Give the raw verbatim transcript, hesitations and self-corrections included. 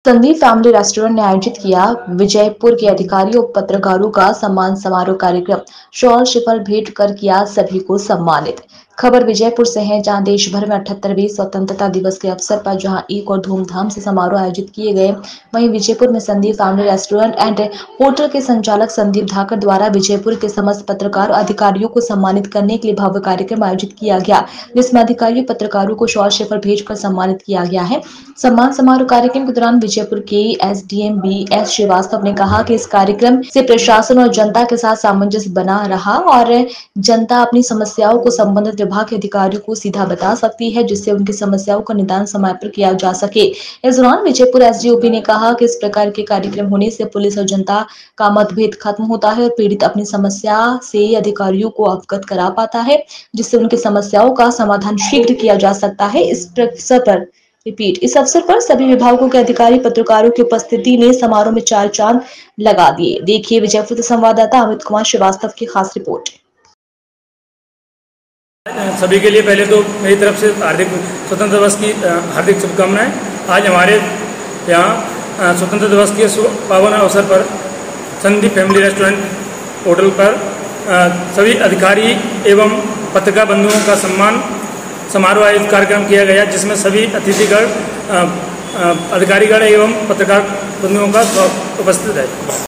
Sandeep family restaurant ने आयोजित किया विजयपुर के अधिकारियों और पत्रकारों का सम्मान समारोह कार्यक्रम। शॉल श्रीफल भेंट कर किया सभी को सम्मानित। खबर विजयपुर से है, जहां देश भर में अठहत्तरवें स्वतंत्रता दिवस के अवसर पर जहां एक और धूमधाम से समारोह आयोजित किए गए, वहीं विजयपुर में Sandeep family restaurant and hotel के संचालक संदीप धाकर द्वारा विजयपुर के समस्त पत्रकार अधिकारियों को सम्मानित करने के लिए भव्य कार्यक्रम आयोजित किया गया, जिसमें अधिकारियों पत्रकारों को शॉल श्रीफल भेंट कर सम्मानित किया गया है। सम्मान समारोह कार्यक्रम के दौरान विजयपुर के एसडीएम बी एस श्रीवास्तव ने कहा कि इस कार्यक्रम से प्रशासन और जनता के साथ सामंजस्य बना रहा और जनता अपनी समस्याओं को संबंधित विभाग के अधिकारियों को सीधा बता सकती है, जिससे उनकी समस्याओं का निदान समय पर किया जा सके। इस दौरान विजयपुर एसडीओपी ने कहा कि इस प्रकार के कार्यक्रम होने से पुलिस और जनता का मतभेद खत्म होता है और पीड़ित अपनी समस्या से अधिकारियों को अवगत करा पाता है, जिससे उनकी समस्याओं का समाधान शीघ्र किया जा सकता है। इस अवसर पर रिपीट इस अवसर पर सभी विभागों के अधिकारी पत्रकारों की उपस्थिति ने समारोह में चार चांद लगा दिए। देखिए विजयपुर से संवाददाता अमित कुमार श्रीवास्तव की खास रिपोर्ट। सभी के लिए पहले तो मेरी तरफ से हार्दिक स्वतंत्रता दिवस की हार्दिक शुभकामनाएं। आज हमारे यहाँ स्वतंत्रता दिवस के पावन अवसर पर संदीप फैमिली रेस्टोरेंट होटल पर सभी अधिकारी एवं पत्रकार बंधुओं का सम्मान समारोह आयोजित कार्यक्रम किया गया, जिसमें सभी अतिथिगण, अधिकारीगण एवं पत्रकार बंधुओं का उपस्थित है।